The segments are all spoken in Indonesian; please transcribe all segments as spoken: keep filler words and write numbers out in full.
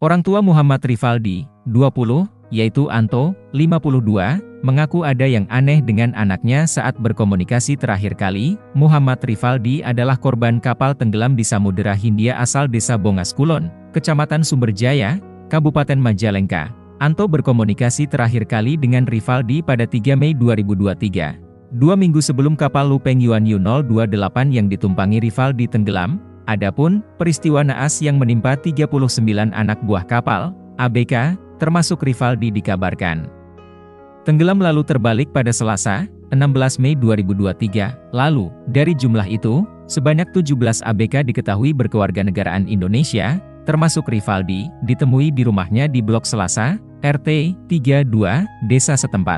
Orang tua Muhammad Rivaldi, dua puluh, yaitu Anto, lima puluh dua, mengaku ada yang aneh dengan anaknya saat berkomunikasi terakhir kali. Muhammad Rivaldi adalah korban kapal tenggelam di Samudera Hindia asal Desa Bongas Kulon, Kecamatan Sumberjaya, Kabupaten Majalengka. Anto berkomunikasi terakhir kali dengan Rivaldi pada tiga Mei dua ribu dua puluh tiga. Dua minggu sebelum kapal Lupeng Yuan Yu nol dua delapan yang ditumpangi Rivaldi tenggelam. Adapun peristiwa naas yang menimpa tiga puluh sembilan anak buah kapal, A B K, termasuk Rivaldi dikabarkan tenggelam lalu terbalik pada Selasa, enam belas Mei dua ribu dua puluh tiga, lalu. Dari jumlah itu, sebanyak tujuh belas A B K diketahui berkewarganegaraan Indonesia, termasuk Rivaldi, ditemui di rumahnya di Blok Selasa, R T tiga puluh dua, desa setempat.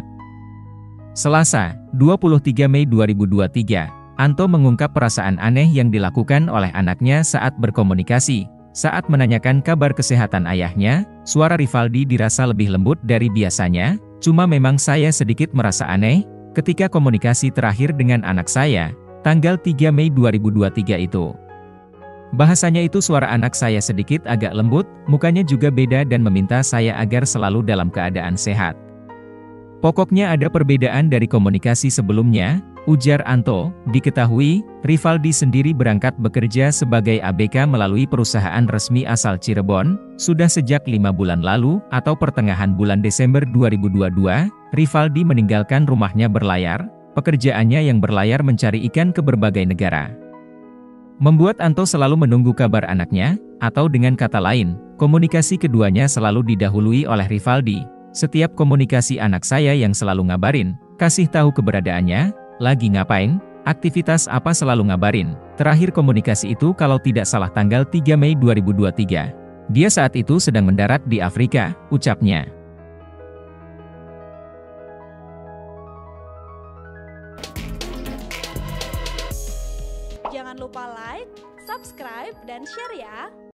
Selasa, dua puluh tiga Mei dua ribu dua puluh tiga, Anto mengungkap perasaan aneh yang dilakukan oleh anaknya saat berkomunikasi. Saat menanyakan kabar kesehatan ayahnya, suara Rivaldi dirasa lebih lembut dari biasanya. Cuma memang saya sedikit merasa aneh, ketika komunikasi terakhir dengan anak saya, tanggal tiga Mei dua ribu dua puluh tiga itu. Bahasanya itu suara anak saya sedikit agak lembut, mukanya juga beda dan meminta saya agar selalu dalam keadaan sehat. Pokoknya ada perbedaan dari komunikasi sebelumnya, ujar Anto. Diketahui, Rivaldi sendiri berangkat bekerja sebagai A B K melalui perusahaan resmi asal Cirebon, sudah sejak lima bulan lalu, atau pertengahan bulan Desember dua ribu dua puluh dua, Rivaldi meninggalkan rumahnya berlayar, pekerjaannya yang berlayar mencari ikan ke berbagai negara. Membuat Anto selalu menunggu kabar anaknya, atau dengan kata lain, komunikasi keduanya selalu didahului oleh Rivaldi. Setiap komunikasi anak saya yang selalu ngabarin, kasih tahu keberadaannya, lagi ngapain, aktivitas apa selalu ngabarin. Terakhir komunikasi itu kalau tidak salah tanggal tiga Mei dua ribu dua puluh tiga. Dia saat itu sedang mendarat di Afrika, ucapnya. Jangan lupa like, subscribe, dan share ya!